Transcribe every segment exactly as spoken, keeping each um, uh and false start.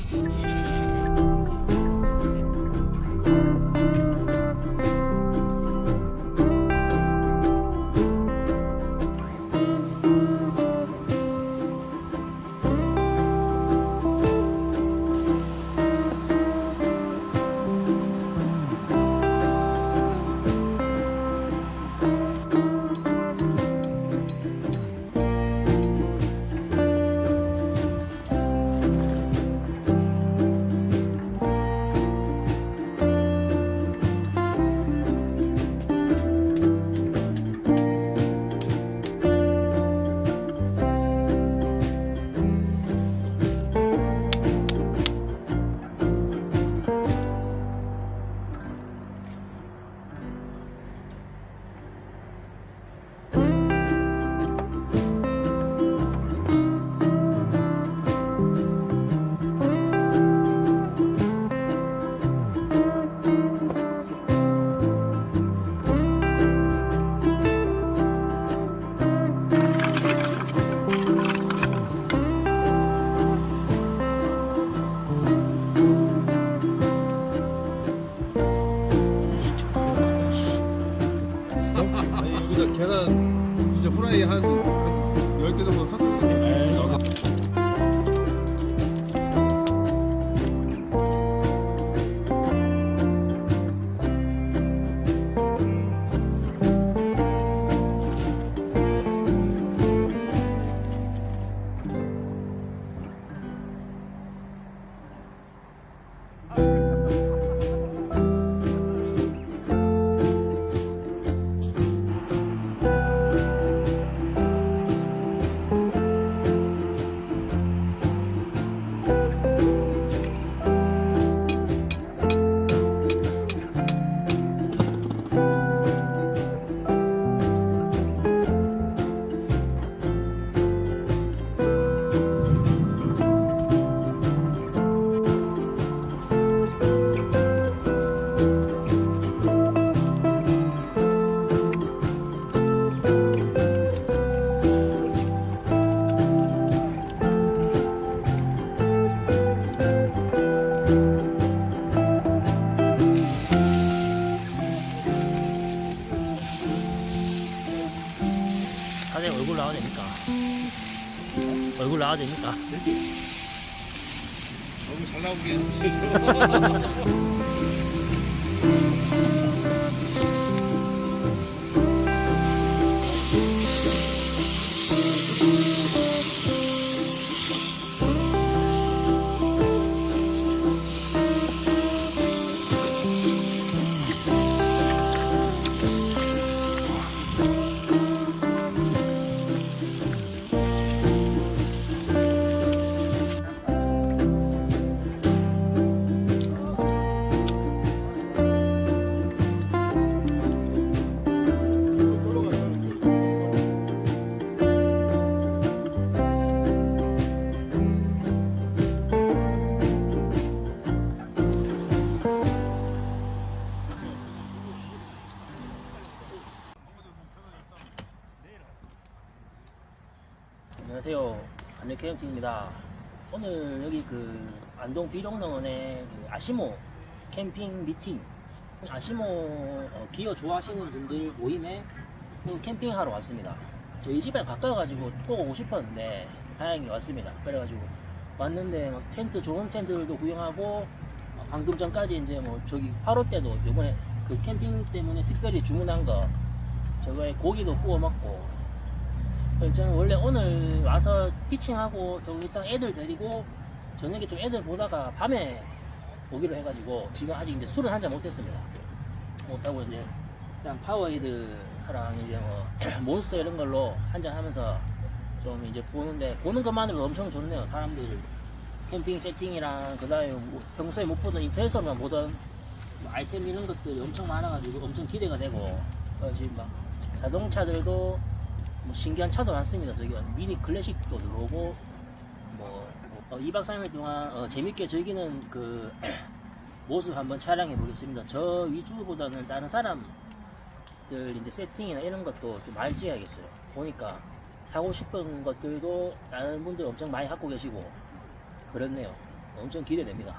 계란 진짜 후라이 한 열 개 정도 샀거든요. 사장님 얼굴 나와도 됩니까? 얼굴 나와도 됩니까? 너무 잘 나오게 해주세요. 안녕하세요, 안내캠핑입니다. 오늘 여기 그 안동 비룡농원의 그 아시모 캠핑 미팅, 아시모 어, 기어 좋아하시는 분들 모임에 또 캠핑하러 왔습니다. 저희 집에 가까워가지고 꼭 오고 싶었는데 다행히 왔습니다. 그래가지고 왔는데 막 텐트, 좋은 텐트들도 구경하고 어, 방금 전까지 이제 뭐 저기 팔 호 때도 요번에 그 캠핑 때문에 특별히 주문한 거 저거에 고기도 구워 먹고, 저는 원래 오늘 와서 피칭하고 좀 일단 애들 데리고 저녁에 좀 애들 보다가 밤에 오기로 해가지고 지금 아직 이제 술은 한잔 못했습니다. 못하고 이제 그냥 파워에이드랑 이제 뭐 몬스터 이런 걸로 한잔 하면서 좀 이제 보는데, 보는 것만으로도 엄청 좋네요. 사람들 캠핑 세팅이랑 그 다음에 뭐 평소에 못 보던 인터넷에서만 보던 아이템 이런 것들이 엄청 많아가지고 엄청 기대가 되고, 지금 막 자동차들도 뭐 신기한 차도 많습니다. 저기 미니 클래식도 들어오고, 뭐 어, 이 박 삼 일 동안 어, 재밌게 즐기는 그 모습 한번 촬영해 보겠습니다. 저 위주보다는 다른 사람들 이제 세팅이나 이런 것도 좀 많이 찍어야겠어요. 보니까 사고 싶은 것들도 다른 분들 엄청 많이 갖고 계시고 그렇네요. 엄청 기대됩니다.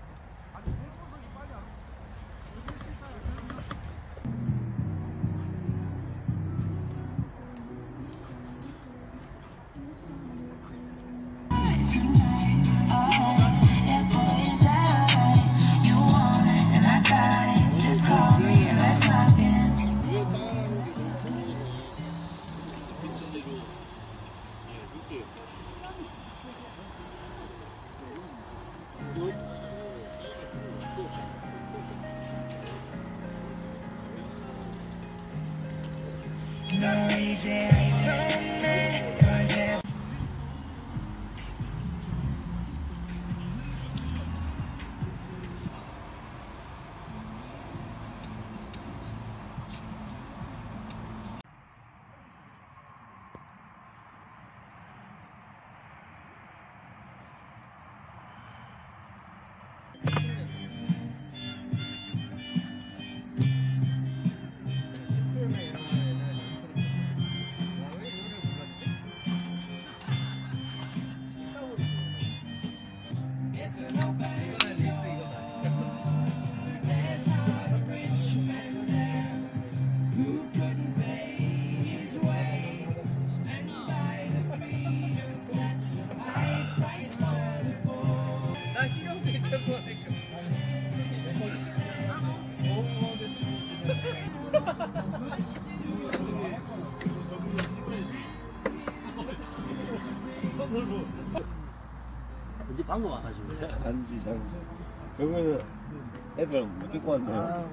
언제 방금 와가지고. 안지 장지. 결국에는 애들 못 데리고 왔네요.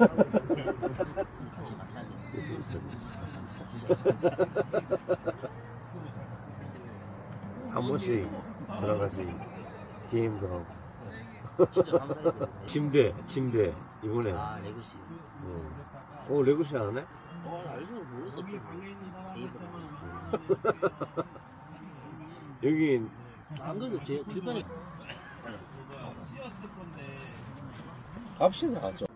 같이 같이 하게. 한 번씩 저랑 같이 게임도 하고. 진짜 감사해요. 침대, 침대 이번에. 아 레고시. 어, 어 레고시 안 하네? 어 알고 모르겠어. 여기 안 그래도 제 주변에 갑시다 좀.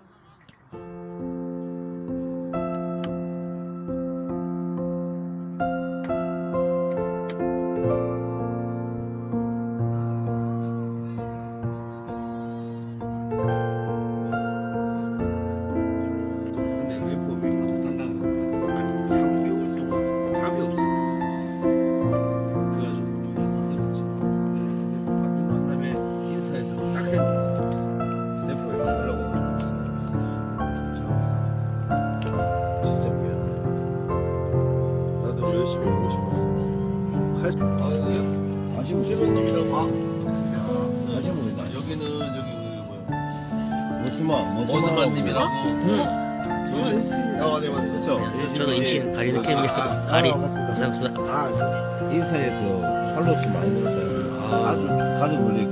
근데 래퍼명이 못한다 그러는데 아니 삼 개월 동안 답이 없어. 그래가지고 만들었지. 같은 만남에 인사해서 딱 했는데 래퍼에 가려고 그랬지. 진짜 미안해. 나도 열심히 하고 싶었어. 할 수. 아시모 놈이라고. 아, 아시모인가? 여기는 여기 그 뭐야? 머스마, 머스만 팀이라고. 아, 네, 맞네. 그렇죠. 저도 인친 가리는 캠이야. 가리. 감사합니다. 아, 인스타에서 팔로우 수 많이 늘었어요. 아주 가족 놀리.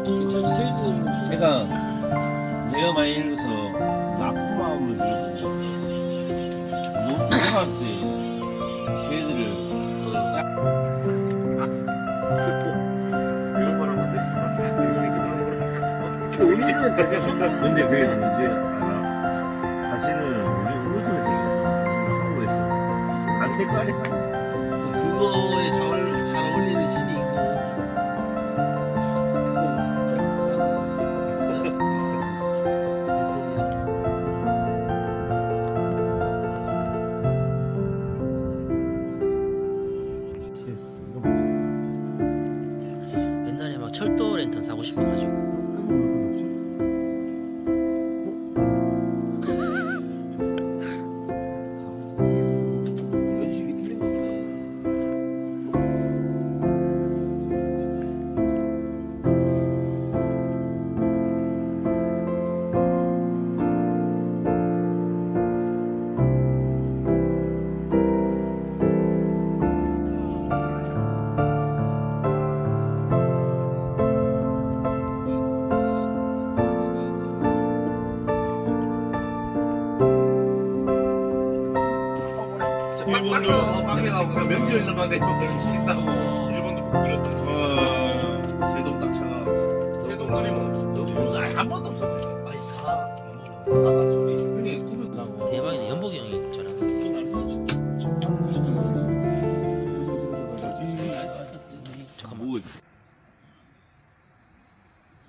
내가 내가 많이 읽어서 나쁜 마음을 들고 노파스에 쟤들을 이런 거라고 데 본인은 되게 근데 그게 문제 알아? 사실은 우리 웃으면 되겠어. 한국에서 안 색깔이 그거에 잘, 잘 어울리는 신이 있고. 옛날에 막 철도 랜턴 사고 싶어가지고. 연식이 틀린 거 같아. 일본도 밖에 나오니까 명절 일어나네. 친다고. 일본도 못 그렸던 거. 세동 딱 쳐가. 세동 그림은 없어. 아니, 한 번도 없어. 아니, 다. 다 소리. 그래, 들었다고. 대박이네. 연복이 형이 저랑. 잠깐 뭐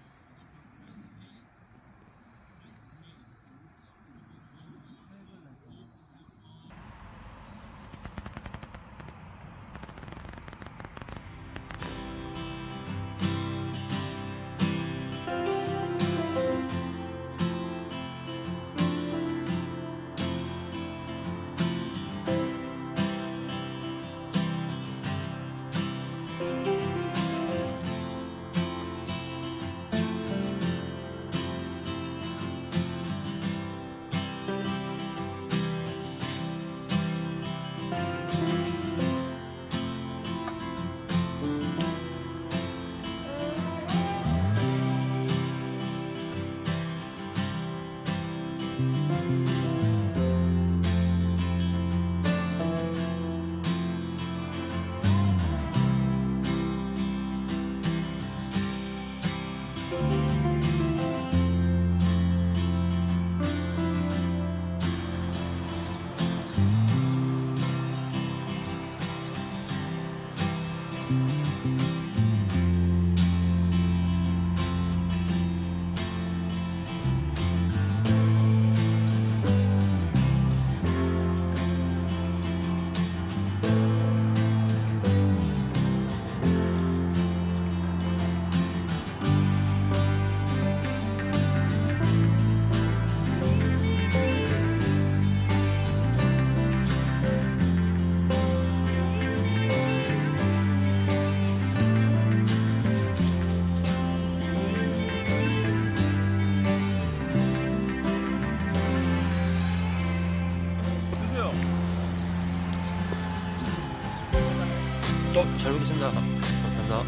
잘 먹겠습니다. 감사합니다.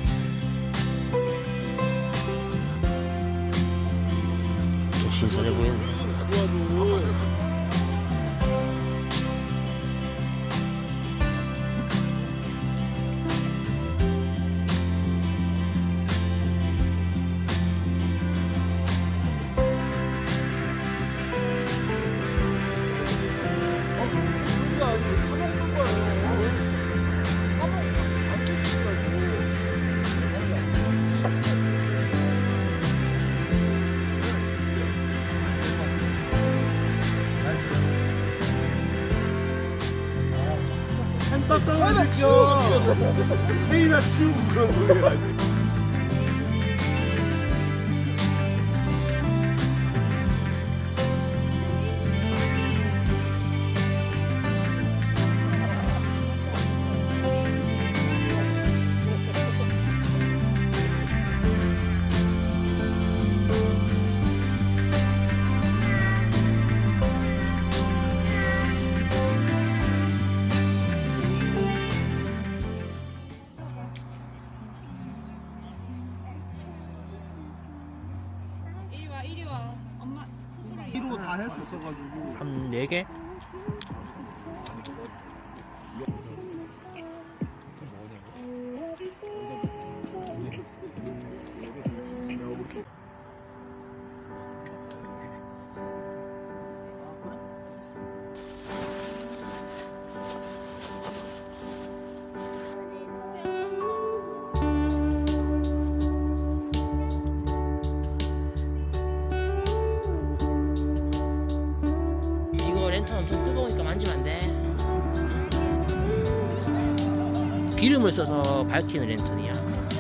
좀 신선해 보이네. 회의나 치우고 그런 소리가 이리 와. 엄마 이로 다 할 수 있어가지고. 한 네 개? 랜턴 엄청 뜨거우니까 만지면 안 돼. 기름을 써서 밝히는 랜턴이야.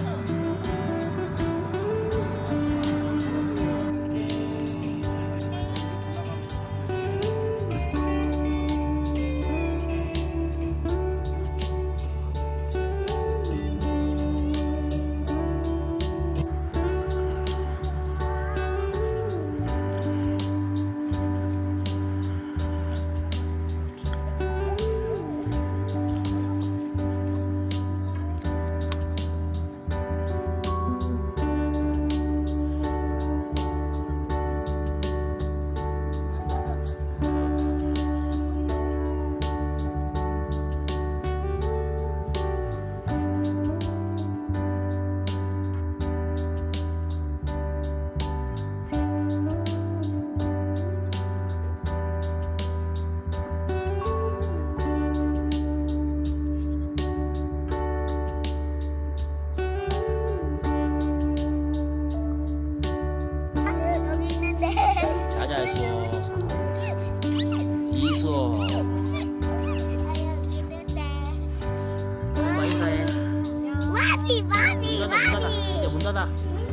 문 닫아.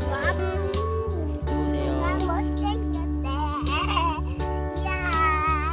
누우세요. 나 못생겼대. 야.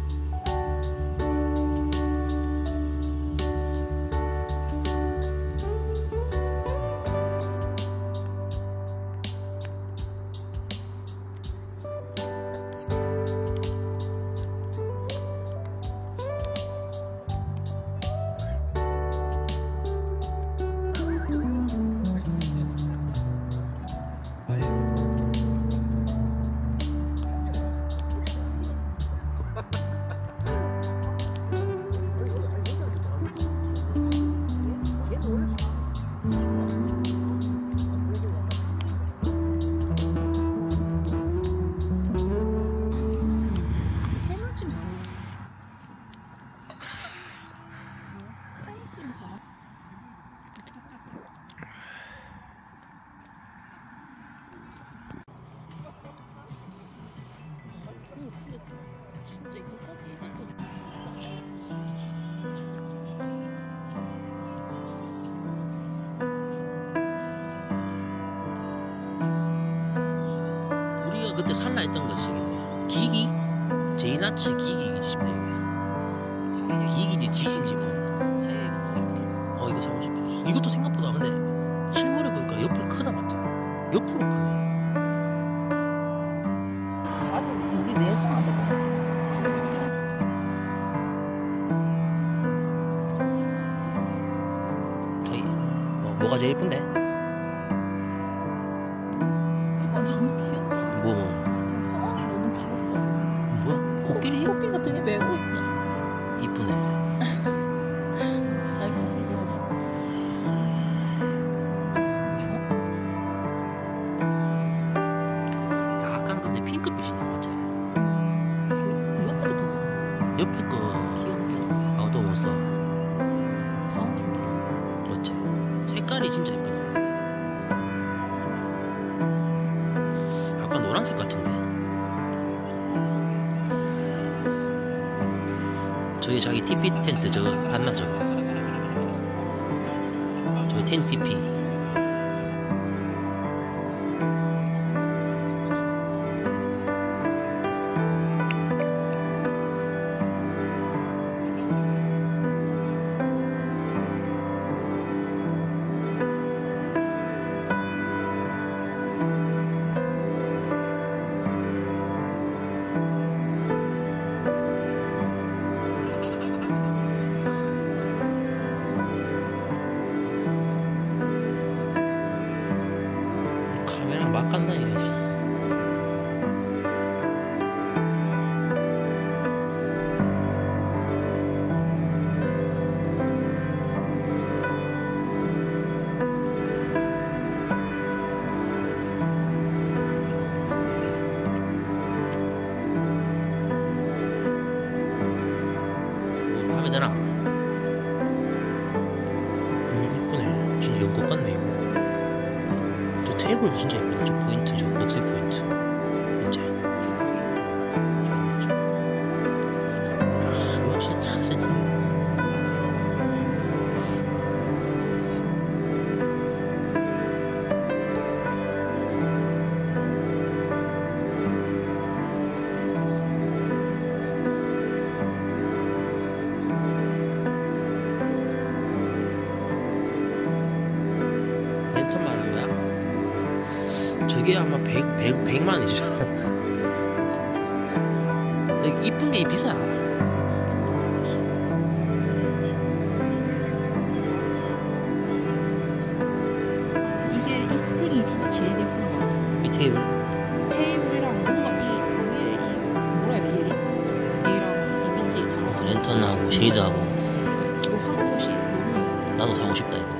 우리가 그때 살라 했던 것이 기기? 제이나치 기기 싶네. 기기인지 지신지 모르겠네. 자기가 이거 사고 싶다 했잖아. 어 이거 사고 싶어. 이것도 생각보다 근데 실물에 보니까 옆으로 크다 맞죠? 옆으로 크네. 아니 우리 내서 안 될 것 같아. 저희 뭐가 제일 예쁜데? 이거 너무 귀엽다. 뭐? 상황이 너무 귀엽다. 뭐야? 코끼리? 코끼리 같은 게 메고 있네. 이쁘네. 자기한테 좋아. 약간 근데 핑크빛이다 맞지? 그 옆에도 더 옆에 거 귀엽네. 어두웠어. 상황 좀 귀여워. 그렇지. 색깔이 진짜 예쁘다. 약간 노란색 같은데. 저기 자기 티피 텐트 저거 봤나 저거. 저기 텐트 티피. 카메라 막 갔나 이거. 마음에 드나? 음 이쁘네. 진짜 연꽃 같네 이거. 저 테이블 진짜 예쁘다. 저 포인트, 저 녹색 포인트. 진짜. 아, 이거 진짜 딱 세팅. 랜턴 말한 거야? 저게 아마 백, 백, 백만 원이죠. 이쁜 게 비싸. 이게 이 스틱이 진짜 제일 예쁜 것 같아. 이 테이블. 테이블이랑 뭔가 이 위에 이 뭐라 해야 돼 얘를? 얘랑 이 밑에 이 어, 달랑 랜턴하고 쉐이드하고. 이거 하고 것이 너무 나도 사고 싶다 이거.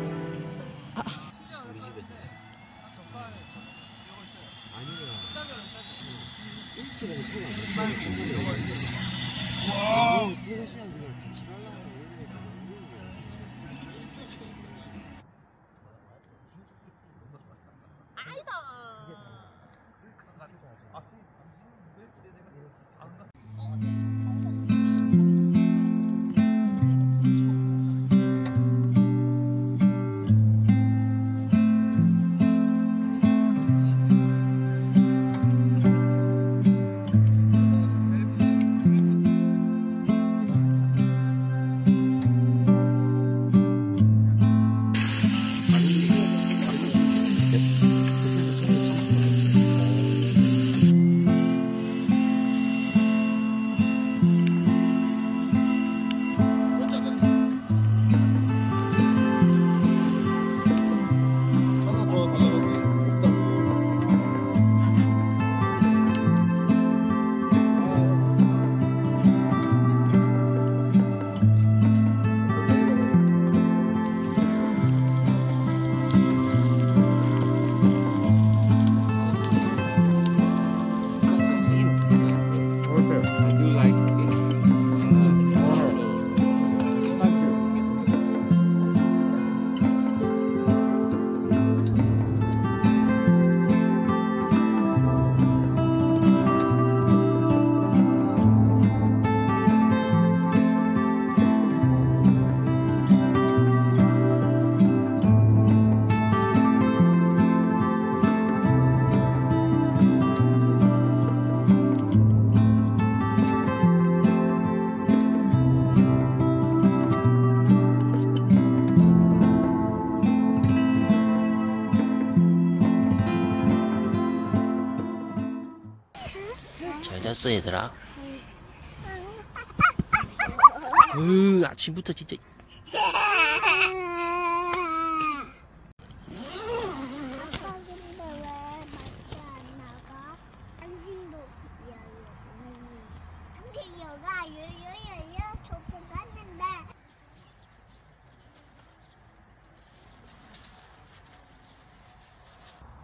잘 잤어 얘들아. 으 아침부터 진짜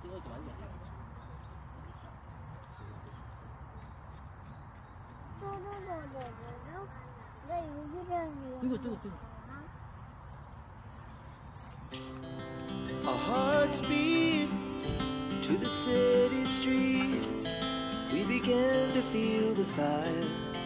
이거 이렇게 만져. 뜨거 뜨거 뜨거. Our hearts beat to the city streets. We began to feel the fire.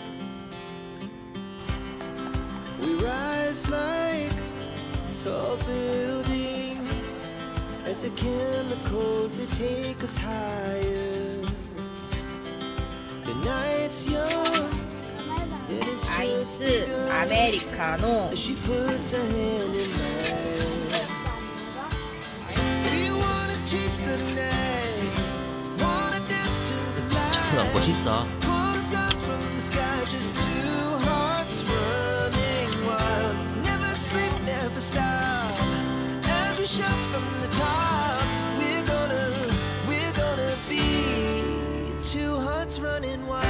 We rise like tall buildings as the chemicals they take us higher. The night's young and it's just 아이스 begun 아메리카노. as she puts her hand in mine. We wanna chase the night, wanna dance to the light. 멋있어. Pull stars from the sky, just two hearts running wild. Never sleep, never stop. As we shout from the top, we're gonna, we're gonna be two hearts running wild.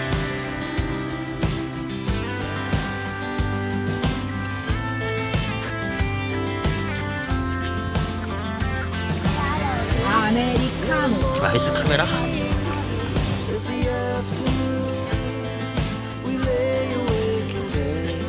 아메리카노. 아이스 카메라. As the afternoon, we lay awake in bed.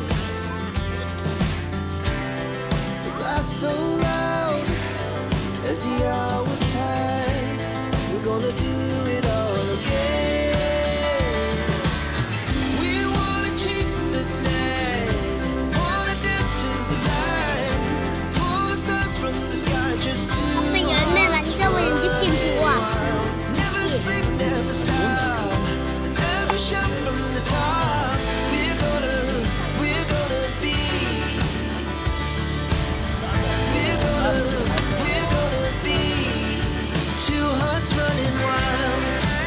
The laughs so loud as the hours pass. We're gonna do it all again. We wanna chase the night, wanna dance to the light. Pull stars from the sky, just two hearts running wild. Never sleep, never stop. As we shout from the top, we're gonna, we're gonna be, we're gonna, we're gonna be two hearts running wild.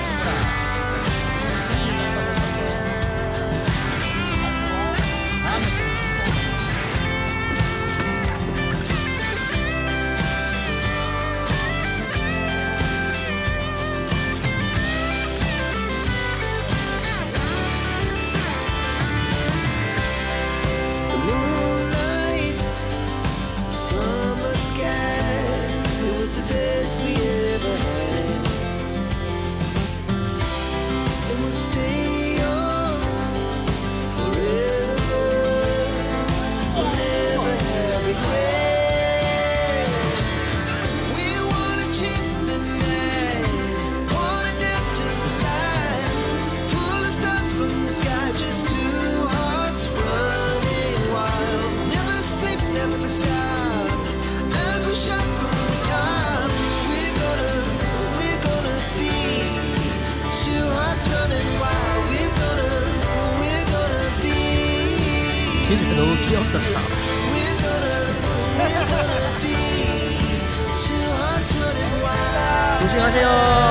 The moonlight, summer sky, it was the best we ever had. And we'll stay on forever. We'll never have regrets. We wanna chase the night, wanna dance to the light. Pull the stars from the sky, just two hearts running wild. Never sleep, never stop. As we shout from the top, we're gonna, we're gonna be two hearts running wild. We're gonna, we're gonna be. 진짜 너무 귀엽다 참. We're gonna, we're gonna be two hearts running wild. 조심하세요.